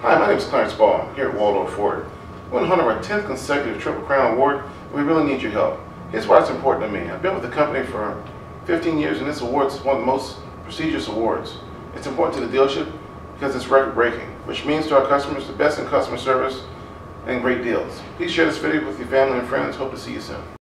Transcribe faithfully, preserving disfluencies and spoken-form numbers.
Hi, my name is Clarence here at Waldorf Ford. We're in our tenth consecutive Triple Crown Award. We really need your help. Here's why it's important to me. I've been with the company for fifteen years, and this award is one of the most prestigious awards. It's important to the dealership because it's record-breaking, which means to our customers the best in customer service and great deals. Please share this video with your family and friends. Hope to see you soon.